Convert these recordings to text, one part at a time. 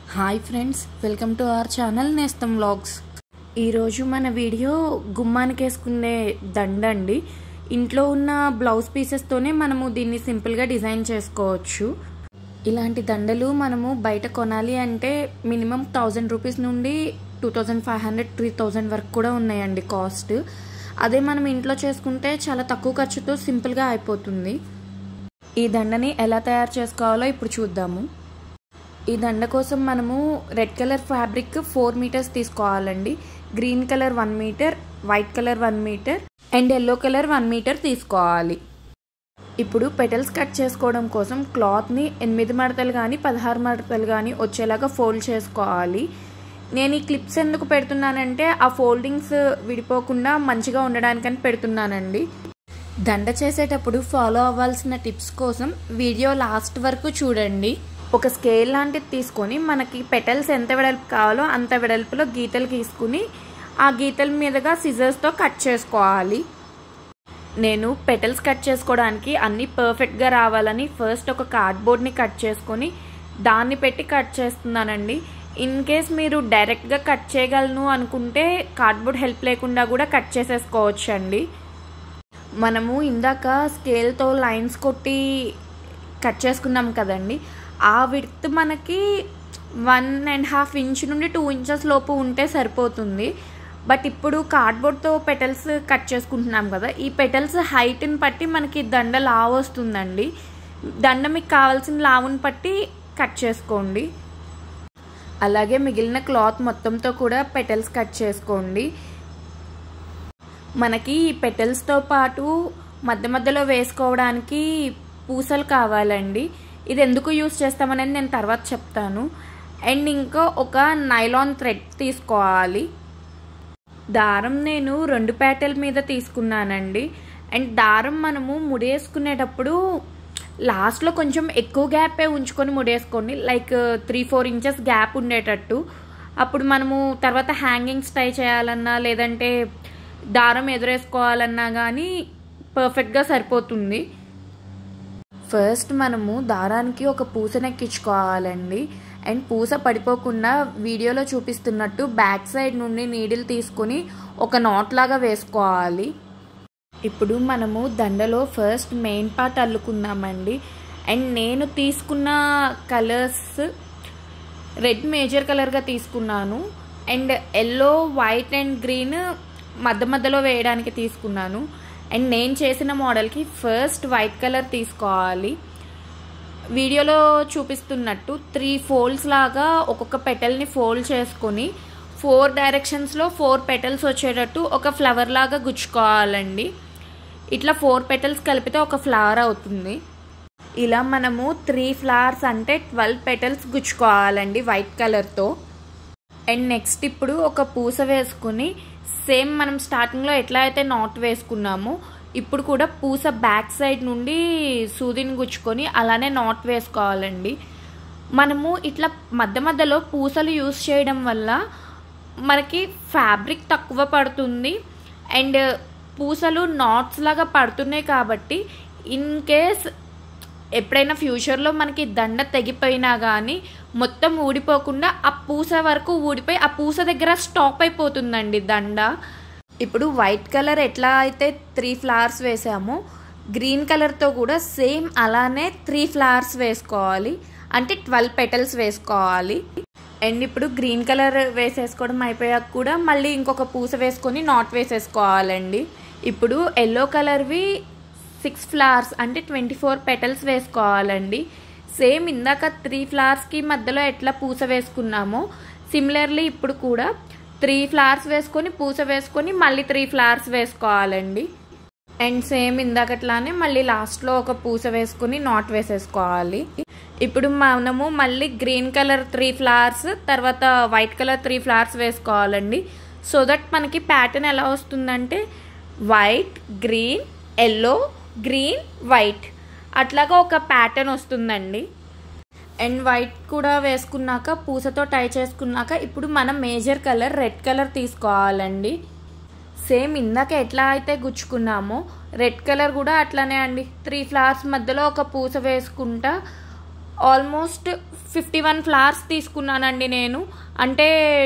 Hi friends, welcome to our channel Nestham vlogs. ఈరోజు మన video గుమ్మానికి వేసుకునే దండ అండి. ఇంట్లో ఉన్న బ్లౌజ్ పీసెస్తోనే మనము దీన్ని సింపుల్గా డిజైన్ చేసుకోవచ్చు. ఇలాంటి దండలు మనము బయట కొనాలి అంటే మినిమం 1000 రూపీస్ నుండి 2500, 3000 వరకు కూడా ఉన్నాయండి కాస్ట్. అదే మనం ఇంట్లో చేసుకుంటే చాలా తక్కువ ఖర్చుతో సింపుల్గా అయిపోతుంది. ఈ దండని ఎలా తయారు చేసుకోవాలో ఇప్పుడు చూద్దాము. ఈ దండ కోసం మనము రెడ్ కలర్ ఫ్యాబ్రిక్ 4 మీటర్స్ తీసుకోవాలండి. Green colour 1 metre, white colour 1 metre and yellow colour 1 metre తీసుకోవాలి. ఇప్పుడు పెటల్స్ కట్ చేసుకోవడం కోసం క్లాత్ని 8 మడతలు కానీ 16 మడతలు కానీ వచ్చేలాగా ఫోల్డ్ చేసుకోవాలి. నేను ఈ క్లిప్స్ ఎందుకు పెడుతున్నానంటే ఆ ఫోల్డింగ్స్ విడిపోకుండా మంచిగా ఉండడానికని పెడుతున్నానండి. దండ చేసేటప్పుడు ఫాలో అవ్వాల్సిన టిప్స్ కోసం వీడియో లాస్ట్ వరకు చూడండి. ఒక స్కేల్ లాంటిది తీసుకొని మనకి పెటల్స్ ఎంత వెడల్పు కావాలో అంత వెడల్పులో గీతలు గీసుకుని ఆ గీతల మీదుగా సిజర్స్తో కట్ చేసుకోవాలి. నేను పెటల్స్ కట్ చేసుకోవడానికి అన్నీ పర్ఫెక్ట్గా రావాలని ఫస్ట్ ఒక కార్డ్బోర్డ్ని కట్ చేసుకొని దాన్ని పెట్టి కట్ చేస్తున్నానండి. ఇన్ కేస్ మీరు డైరెక్ట్గా కట్ చేయగలను అనుకుంటే కార్డ్బోర్డ్ హెల్ప్ లేకుండా కూడా కట్ చేసేసుకోవచ్చు అండి. మనము ఇందాక స్కేల్తో లైన్స్ కొట్టి కట్ చేసుకున్నాం కదండి, ఆ విడ్త్ మనకి 1.5 ఇంచ్ నుండి 2 ఇంచెస్ లోపు ఉంటే సరిపోతుంది. బట్ ఇప్పుడు కార్డ్బోర్డ్తో పెటల్స్ కట్ చేసుకుంటున్నాం కదా, ఈ పెటల్స్ హైట్ని బట్టి మనకి దండ లావు వస్తుందండి. దండ మీకు కావాల్సిన లావుని బట్టి కట్ చేసుకోండి. అలాగే మిగిలిన క్లాత్ మొత్తంతో కూడా పెటల్స్ కట్ చేసుకోండి. మనకి ఈ పెటల్స్తో పాటు మధ్య మధ్యలో వేసుకోవడానికి పూసలు కావాలండి. ఇది ఎందుకు యూస్ చేస్తామనేది నేను తర్వాత చెప్తాను. అండ్ ఇంకా ఒక నైలాన్ థ్రెడ్ తీసుకోవాలి. దారం నేను 2 పేటల మీద తీసుకున్నానండి. అండ్ దారం మనము ముడేసుకునేటప్పుడు లాస్ట్లో కొంచెం ఎక్కువ గ్యాపే ఉంచుకొని ముడేసుకోండి, లైక్ 3-4 ఇంచెస్ గ్యాప్ ఉండేటట్టు. అప్పుడు మనము తర్వాత హ్యాంగింగ్స్ ట్రై చేయాలన్నా లేదంటే దారం ఎదురేసుకోవాలన్నా కానీ పర్ఫెక్ట్గా సరిపోతుంది. ఫస్ట్ మనము దారానికి ఒక పూసను ఎక్కించుకోవాలండి. అండ్ పూస పడిపోకుండా వీడియోలో చూపిస్తున్నట్టు బ్యాక్ సైడ్ నుండి నీడిల్ తీసుకొని ఒక నాట్ లాగా వేసుకోవాలి. ఇప్పుడు మనము దండలో ఫస్ట్ మెయిన్ పార్ట్ అల్లుకుందామండి. అండ్ నేను తీసుకున్న కలర్స్ రెడ్ మేజర్ కలర్గా తీసుకున్నాను. And yellow, white and green మధ్య మధ్యలో వేయడానికి తీసుకున్నాను. అండ్ నేను చేసిన మోడల్కి ఫస్ట్ వైట్ కలర్ తీసుకోవాలి. వీడియోలో చూపిస్తున్నట్టు 3 ఫోల్డ్స్ లాగా ఒక్కొక్క పెటల్ని ఫోల్డ్ చేసుకొని 4 డైరెక్షన్స్లో 4 పెటల్స్ వచ్చేటట్టు ఒక ఫ్లవర్ లాగా గుచ్చుకోవాలండి. ఇట్లా 4 పెటల్స్ కలిపితే ఒక ఫ్లవర్ అవుతుంది. ఇలా మనము 3 ఫ్లవర్స్ అంటే 12 పెటల్స్ గుచ్చుకోవాలండి వైట్ కలర్తో. అండ్ నెక్స్ట్ ఇప్పుడు ఒక పూస వేసుకుని సేమ్ మనం స్టార్టింగ్లో ఎట్లా అయితే నాట్ వేసుకున్నామో ఇప్పుడు కూడా పూస బ్యాక్ సైడ్ నుండి సూదిని గుచ్చుకొని అలానే నాట్ వేసుకోవాలండి. మనము ఇట్లా మధ్య మధ్యలో పూసలు యూస్ చేయడం వల్ల మనకి ఫ్యాబ్రిక్ తక్కువ పడుతుంది. అండ్ పూసలు నాట్స్ లాగా పడుతున్నాయి కాబట్టి ఇన్ కేస్ ఎప్పుడైనా ఫ్యూచర్లో మనకి దండ తెగిపోయినా కానీ మొత్తం ఊడిపోకుండా ఆ పూస వరకు ఊడిపోయి ఆ పూస దగ్గర స్టాప్ అయిపోతుందండి దండ. ఇప్పుడు వైట్ కలర్ ఎట్లా అయితే 3 ఫ్లవర్స్ వేసామో గ్రీన్ కలర్తో కూడా సేమ్ అలానే 3 ఫ్లవర్స్ వేసుకోవాలి, అంటే 12 పెటల్స్ వేసుకోవాలి. అండ్ ఇప్పుడు గ్రీన్ కలర్ వేసేసుకోవడం అయిపోయాక కూడా మళ్ళీ ఇంకొక పూస వేసుకొని నాట్ వేసేసుకోవాలండి. ఇప్పుడు ఎల్లో కలర్వి 6 ఫ్లవర్స్ అంటే 24 పెటల్స్ వేసుకోవాలండి. సేమ్ ఇందాక 3 ఫ్లవర్స్కి మధ్యలో ఎట్లా పూస వేసుకున్నామో సిమిలర్లీ ఇప్పుడు కూడా 3 ఫ్లవర్స్ వేసుకొని పూస వేసుకొని మళ్ళీ 3 ఫ్లవర్స్ వేసుకోవాలండి. అండ్ సేమ్ ఇందాకట్లానే మళ్ళీ లాస్ట్లో ఒక పూస వేసుకొని నాట్ వేసేసుకోవాలి. ఇప్పుడు మనము మళ్ళీ గ్రీన్ కలర్ 3 ఫ్లవర్స్ తర్వాత వైట్ కలర్ 3 ఫ్లవర్స్ వేసుకోవాలండి. సో దట్ మనకి ప్యాటర్న్ ఎలా వస్తుందంటే white, green, yellow, green, white అట్లాగా ఒక ప్యాటర్న్ వస్తుందండి. అండ్ వైట్ కూడా వేసుకున్నాక పూసతో టై చేసుకున్నాక ఇప్పుడు మనం మేజర్ కలర్ రెడ్ కలర్ తీసుకోవాలండి. సేమ్ ఇందాక ఎట్లా అయితే గుచ్చుకున్నామో రెడ్ కలర్ కూడా అట్లానే అండి. 3 ఫ్లవర్స్ మధ్యలో ఒక పూస వేసుకుంటా ఆల్మోస్ట్ 51 ఫ్లవర్స్ తీసుకున్నానండి నేను. అంటే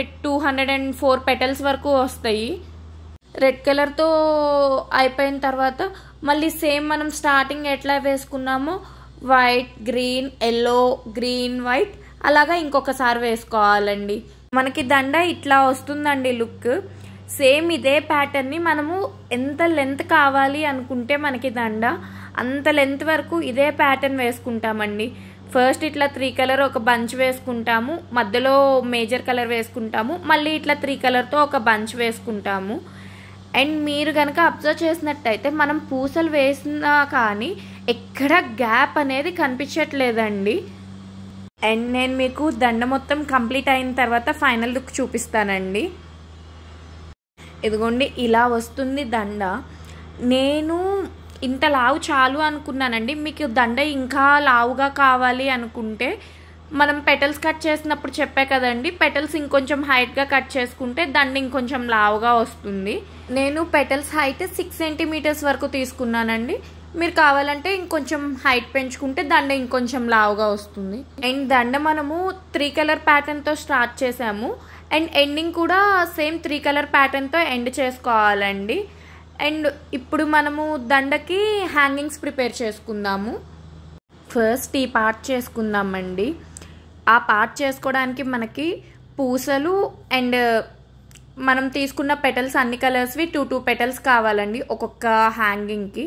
204 పెటల్స్ వరకు వస్తాయి. రెడ్ కలర్తో అయిపోయిన తర్వాత మళ్ళీ సేమ్ మనం స్టార్టింగ్ ఎట్లా వేసుకున్నామో white, green, yellow, green, white అలాగా ఇంకొకసారి వేసుకోవాలండి. మనకి దండ ఇట్లా వస్తుందండి లుక్. సేమ్ ఇదే ప్యాటర్న్ని మనము ఎంత లెంత్ కావాలి అనుకుంటే మనకి దండ అంత లెంత్ వరకు ఇదే ప్యాటర్న్ వేసుకుంటామండి. ఫస్ట్ ఇట్లా 3 కలర్ ఒక బంచ్ వేసుకుంటాము, మధ్యలో మేజర్ కలర్ వేసుకుంటాము, మళ్ళీ ఇట్లా 3 కలర్తో ఒక బంచ్ వేసుకుంటాము. అండ్ మీరు కనుక అబ్జర్వ్ చేసినట్టయితే మనం పూసలు వేసినా కానీ ఎక్కడ గ్యాప్ అనేది కనిపించట్లేదండి. అండ్ నేను మీకు దండ మొత్తం కంప్లీట్ అయిన తర్వాత ఫైనల్ లుక్ చూపిస్తానండి. ఇదిగోండి ఇలా వస్తుంది దండ. నేను ఇంత లావు చాలు అనుకున్నానండి. మీకు దండ ఇంకా లావుగా కావాలి అనుకుంటే మనం పెటల్స్ కట్ చేసినప్పుడు చెప్పే కదండి, పెటల్స్ ఇంకొంచెం హైట్గా కట్ చేసుకుంటే దండ ఇంకొంచెం లావుగా వస్తుంది. నేను పెటల్స్ హైట్ 6 సెంటీమీటర్స్ వరకు తీసుకున్నానండి. మీరు కావాలంటే ఇంకొంచెం హైట్ పెంచుకుంటే దండ ఇంకొంచెం లావుగా వస్తుంది. అండ్ దండ మనము 3 కలర్ ప్యాటర్న్తో స్టార్ట్ చేసాము. అండ్ ఎండింగ్ కూడా సేమ్ 3 కలర్ ప్యాటర్న్తో ఎండ్ చేసుకోవాలండి. అండ్ ఇప్పుడు మనము దండకి హ్యాంగింగ్స్ ప్రిపేర్ చేసుకుందాము. ఫస్ట్ ఈ పార్ట్ చేసుకుందామండి. ఆ పార్ట్ చేసుకోవడానికి మనకి పూసలు అండ్ మనం తీసుకున్న పెటల్స్ అన్ని కలర్స్వి 2 పెటల్స్ కావాలండి ఒక్కొక్క హ్యాంగింగ్కి.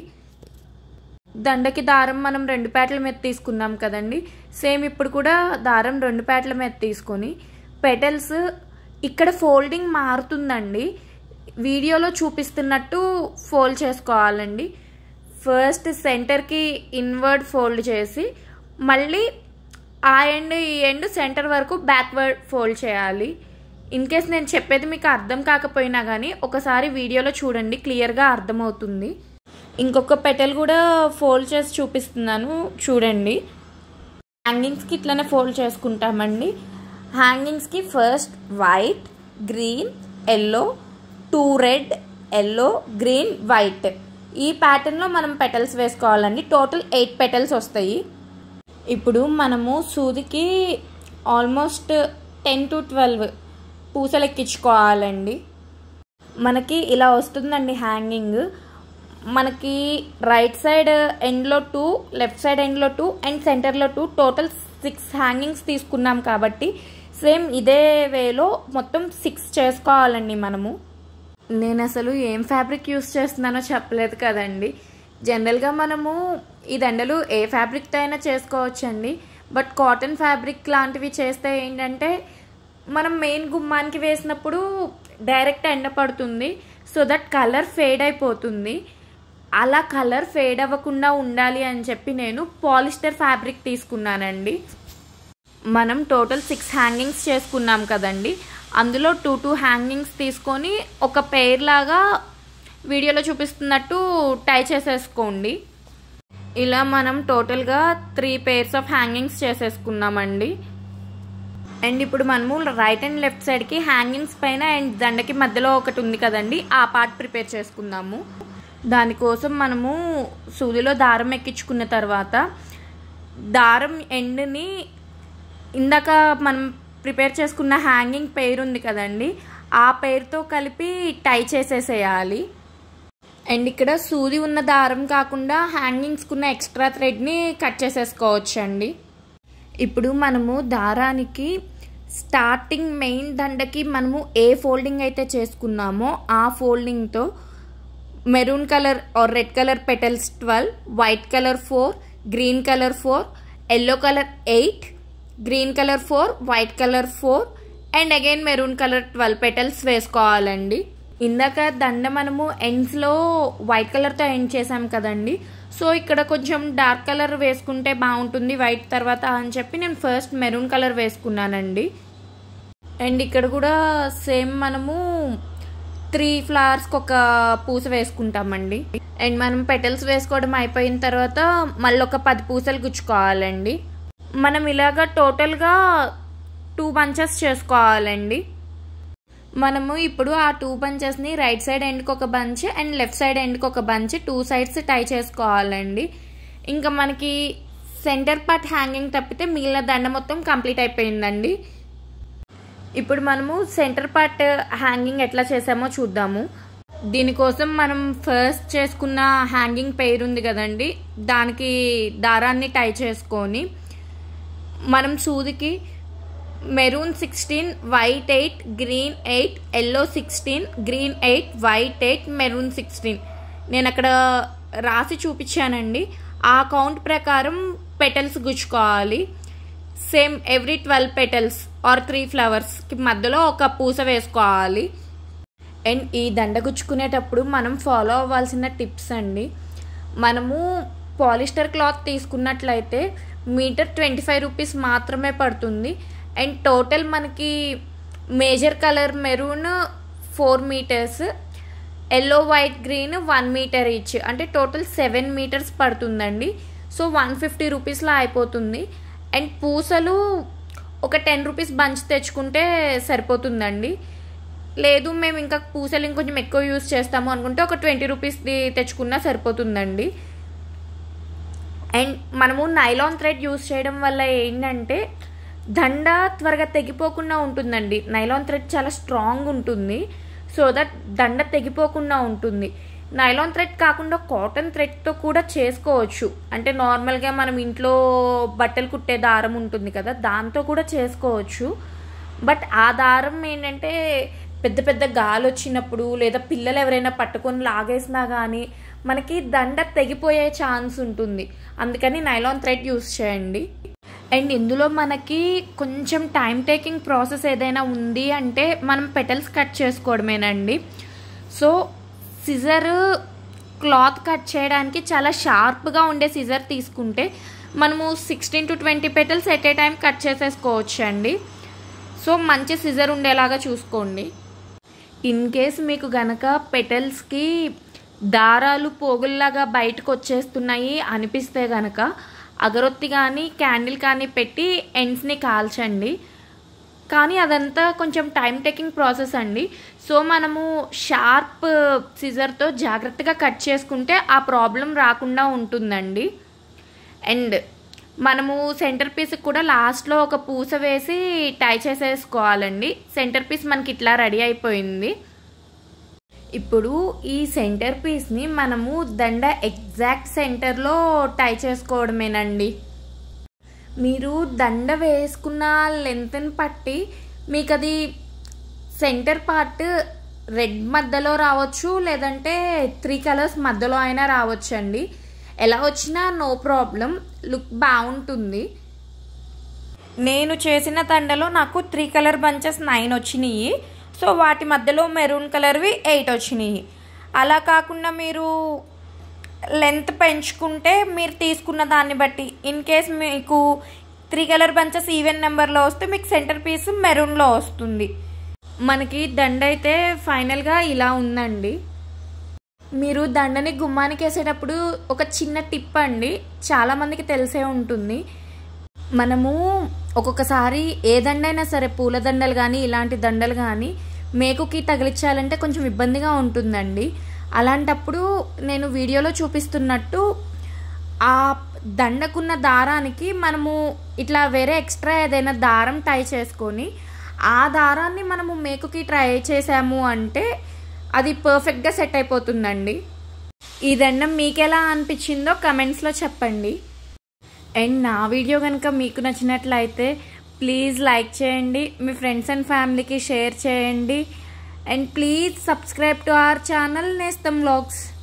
దండకి దారం మనం 2 పేటల మీద తీసుకున్నాం కదండి. సేమ్ ఇప్పుడు కూడా దారం 2 పేటల మీద తీసుకొని పెటల్స్ ఇక్కడ ఫోల్డింగ్ మారుతుందండి. వీడియోలో చూపిస్తున్నట్టు ఫోల్డ్ చేసుకోవాలండి. ఫస్ట్ సెంటర్కి ఇన్వర్డ్ ఫోల్డ్ చేసి మళ్ళీ ఆ ఎండ్ ఈ ఎండ్ సెంటర్ వరకు బ్యాక్వర్డ్ ఫోల్డ్ చేయాలి. ఇన్ కేస్ నేను చెప్పేది మీకు అర్థం కాకపోయినా కానీ ఒకసారి వీడియోలో చూడండి, క్లియర్గా అర్థమవుతుంది. ఇంకొక పెటల్ కూడా ఫోల్డ్ చేసి చూపిస్తున్నాను చూడండి. హ్యాంగింగ్స్కి ఇట్లనే ఫోల్డ్ చేసుకుంటామండి. హ్యాంగింగ్స్కి first white, green, yellow, 2 red, yellow, green, white ఈ ప్యాటర్న్లో మనం పెటల్స్ వేసుకోవాలండి. టోటల్ 8 పెటల్స్ వస్తాయి. ఇప్పుడు మనము సూదికి ఆల్మోస్ట్ 10 to 12 పూసలు ఎక్కించుకోవాలండి. మనకి ఇలా వస్తుందండి హ్యాంగింగ్. మనకి రైట్ సైడ్ ఎండ్లో 2, లెఫ్ట్ సైడ్ ఎండ్లో 2 అండ్ సెంటర్లో 2 టోటల్ 6 హ్యాంగింగ్స్ తీసుకున్నాం కాబట్టి సేమ్ ఇదే వేలో మొత్తం 6 చేసుకోవాలండి మనము. నేను అసలు ఏం ఫ్యాబ్రిక్ యూస్ చేస్తున్నానో చెప్పలేదు కదండి. జనరల్గా మనము ఈ దండలు ఏ ఫ్యాబ్రిక్తో అయినా చేసుకోవచ్చండి. బట్ కాటన్ ఫ్యాబ్రిక్ లాంటివి చేస్తే ఏంటంటే మనం మెయిన్ గుమ్మానికి వేసినప్పుడు డైరెక్ట్ ఎండ పడుతుంది. సో దట్ కలర్ ఫేడ్ అయిపోతుంది. అలా కలర్ ఫేడ్ అవ్వకుండా ఉండాలి అని చెప్పి నేను పాలిస్టర్ ఫ్యాబ్రిక్ తీసుకున్నానండి. మనం టోటల్ 6 హ్యాంగింగ్స్ చేసుకున్నాం కదండి. అందులో 2 హ్యాంగింగ్స్ తీసుకొని ఒక పెయిర్ లాగా వీడియోలో చూపిస్తున్నట్టు టై చేసేసుకోండి. ఇలా మనం టోటల్గా 3 పేర్స్ ఆఫ్ హ్యాంగింగ్స్ చేసేసుకున్నామండి. అండ్ ఇప్పుడు మనము రైట్ అండ్ లెఫ్ట్ సైడ్కి హ్యాంగింగ్స్ పైన అండ్ దండకి మధ్యలో ఒకటి ఉంది కదండి, ఆ పార్ట్ ప్రిపేర్ చేసుకుందాము. దానికోసం మనము సూదిలో దారం ఎక్కించుకున్న తర్వాత దారం ఎండ్ని ఇందాక మనం ప్రిపేర్ చేసుకున్న హ్యాంగింగ్ పెయిర్ ఉంది కదండి, ఆ పెయిర్తో కలిపి టై చేసేసేయాలి. అండ్ ఇక్కడ సూది ఉన్న దారం కాకుండా హ్యాంగింగ్స్కున్న ఎక్స్ట్రా థ్రెడ్ని కట్ చేసేసుకోవచ్చండి. ఇప్పుడు మనము దారానికి స్టార్టింగ్ మెయిన్ దండకి మనము ఏ ఫోల్డింగ్ అయితే చేసుకున్నామో ఆ ఫోల్డింగ్తో maroon colour or red colour petals 12, white colour 4, green colour 4, yellow colour 8, green colour 4, white colour 4 and again maroon colour 12 petals వేసుకోవాలండి. ఇందాక దండ మనము ఎండ్స్లో వైట్ కలర్తో ఎండ్ చేసాం కదండి. సో ఇక్కడ కొంచెం డార్క్ కలర్ వేసుకుంటే బాగుంటుంది వైట్ తర్వాత అని చెప్పి నేను ఫస్ట్ మెరూన్ కలర్ వేసుకున్నానండి. అండ్ ఇక్కడ కూడా సేమ్ మనము 3 ఫ్లవర్స్కి ఒక పూస వేసుకుంటామండి. అండ్ మనం పెటల్స్ వేసుకోవడం అయిపోయిన తర్వాత మళ్ళీ ఒక 10 పూసలు గుచ్చుకోవాలండి. మనం ఇలాగా టోటల్గా 2 బంచెస్ చేసుకోవాలండి. మనము ఇప్పుడు ఆ 2 బంచెస్ని రైట్ సైడ్ ఎండ్కి ఒక బంచ్ అండ్ లెఫ్ట్ సైడ్ ఎండ్కి ఒక బంచ్ 2 సైడ్స్ టై చేసుకోవాలండి. ఇంకా మనకి సెంటర్ పార్ట్ హ్యాంగింగ్ తప్పితే మిగిలిన దండ మొత్తం కంప్లీట్ అయిపోయిందండి. ఇప్పుడు మనము సెంటర్ పార్ట్ హ్యాంగింగ్ ఎట్లా చేసామో చూద్దాము. దీనికోసం మనం ఫస్ట్ చేసుకున్న హ్యాంగింగ్ పెయిర్ ఉంది కదండి, దానికి దారాన్ని టై చేసుకొని మనం సూదికి maroon 16, white 8, green 8, yellow 16, green 8, white 8, maroon 16 నేను అక్కడ రాసి చూపించానండి. ఆ కౌంట్ ప్రకారం పెటల్స్ గుచ్చుకోవాలి. సేమ్ ఎవ్రీ 12 పెటల్స్ ఆర్ 3 ఫ్లవర్స్కి మధ్యలో ఒక పూస వేసుకోవాలి. అండ్ ఈ దండ గుచ్చుకునేటప్పుడు మనం ఫాలో అవ్వాల్సిన టిప్స్ అండి. మనము పాలిస్టర్ క్లాత్ తీసుకున్నట్లయితే మీటర్ 25 రూపీస్ మాత్రమే పడుతుంది. అండ్ టోటల్ మనకి major colour maroon 4 metres, yellow white green 1 metre each, అంటే టోటల్ 7 మీటర్స్ పడుతుందండి. సో 150 రూపీస్లో అయిపోతుంది. అండ్ పూసలు ఒక 10 రూపీస్ బంచ్ తెచ్చుకుంటే సరిపోతుందండి. లేదు మేము ఇంకా పూసలు ఇంకొంచెం ఎక్కువ యూజ్ చేస్తాము అనుకుంటే ఒక 20 రూపీస్ది తెచ్చుకున్నా సరిపోతుందండి. అండ్ మనము నైలాన్ థ్రెడ్ యూజ్ చేయడం వల్ల ఏంటంటే దండ త్వరగా తెగిపోకుండా ఉంటుందండి. నైలాన్ థ్రెడ్ చాలా స్ట్రాంగ్ ఉంటుంది, సో దట్ దండ తెగిపోకుండా ఉంటుంది. నైలాన్ థ్రెడ్ కాకుండా కాటన్ థ్రెడ్తో కూడా చేసుకోవచ్చు. అంటే నార్మల్గా మనం ఇంట్లో బట్టలు కుట్టే దారం ఉంటుంది కదా, దాంతో కూడా చేసుకోవచ్చు. బట్ ఆ దారం ఏంటంటే పెద్ద పెద్ద గాలి వచ్చినప్పుడు లేదా పిల్లలు ఎవరైనా పట్టుకొని లాగేసినా కానీ మనకి దండ తెగిపోయే ఛాన్స్ ఉంటుంది. అందుకని నైలాన్ థ్రెడ్ యూస్ చేయండి. అండ్ ఇందులో మనకి కొంచెం టైం టేకింగ్ ప్రాసెస్ ఏదైనా ఉంది అంటే మనం పెటల్స్ కట్ చేసుకోవడమేనండి. సో సిజర్ క్లాత్ కట్ చేయడానికి చాలా షార్ప్గా ఉండే సిజర్ తీసుకుంటే మనము 16 to 20 petals at a time cut చేసేసుకోవచ్చు అండి. సో మంచి సిజర్ ఉండేలాగా చూసుకోండి. ఇన్ కేస్ మీకు గనక పెటల్స్కి దారాలు పోగుల్లాగా బయటకు వచ్చేస్తున్నాయి అనిపిస్తే గనక అగరొత్తి కానీ క్యాండిల్ కానీ పెట్టి ఎండ్స్ని కాల్చండి. కానీ అదంతా కొంచెం టైం టేకింగ్ ప్రాసెస్ అండి. సో మనము షార్ప్ సిజర్తో జాగ్రత్తగా కట్ చేసుకుంటే ఆ ప్రాబ్లం రాకుండా ఉంటుందండి. అండ్ మనము సెంటర్ పీస్కి కూడా లాస్ట్లో ఒక పూస వేసి టై చేసేసుకోవాలండి. సెంటర్ పీస్ మనకి ఇట్లా రెడీ అయిపోయింది. ఇప్పుడు ఈ సెంటర్ పీస్ని మనము దండ ఎగ్జాక్ట్ సెంటర్లో టై చేసుకోవడమేనండి. మీరు దండ వేసుకున్న లెంత్ని బట్టి మీకు అది సెంటర్ పార్ట్ రెడ్ మధ్యలో రావచ్చు, లేదంటే 3 కలర్స్ మధ్యలో అయినా రావచ్చు అండి. ఎలా వచ్చినా నో ప్రాబ్లం, లుక్ బాగుంటుంది. నేను చేసిన దండలో నాకు 3 కలర్ బంచెస్ 9 వచ్చినాయి. సో వాటి మధ్యలో మెరూన్ కలర్వి 8 వచ్చినాయి. అలా కాకుండా మీరు లెంత్ పెంచుకుంటే మీరు తీసుకున్న దాన్ని బట్టి ఇన్ కేస్ మీకు 3 కలర్ బంచెస్ ఈవెన్ నెంబర్లో వస్తే మీకు సెంటర్ పీస్ మెరూన్లో వస్తుంది. మనకి దండ అయితే ఫైనల్గా ఇలా ఉందండి. మీరు దండని గుమ్మానికి వేసేటప్పుడు ఒక చిన్న టిప్ అండి, చాలామందికి తెలిసే ఉంటుంది. మనము ఒక్కొక్కసారి ఏ దండైనా సరే, పూల దండలు కానీ ఇలాంటి దండలు కానీ మేకుకి తగిలించాలంటే కొంచెం ఇబ్బందిగా ఉంటుందండి. అలాంటప్పుడు నేను వీడియోలో చూపిస్తున్నట్టు ఆ దండకున్న దారానికి మనము ఇట్లా వేరే ఎక్స్ట్రా ఏదైనా దారం టై చేసుకొని ఆ దారాన్ని మనము మేకుకి ట్రై చేసాము అంటే అది పర్ఫెక్ట్గా సెట్ అయిపోతుందండి. ఈ దండం మీకు ఎలా అనిపించిందో కమెంట్స్లో చెప్పండి. అండ్ నా వీడియో కనుక మీకు నచ్చినట్లయితే ప్లీజ్ లైక్ చేయండి, మీ ఫ్రెండ్స్ అండ్ ఫ్యామిలీకి షేర్ చేయండి. And please subscribe to our channel Nestham vlogs.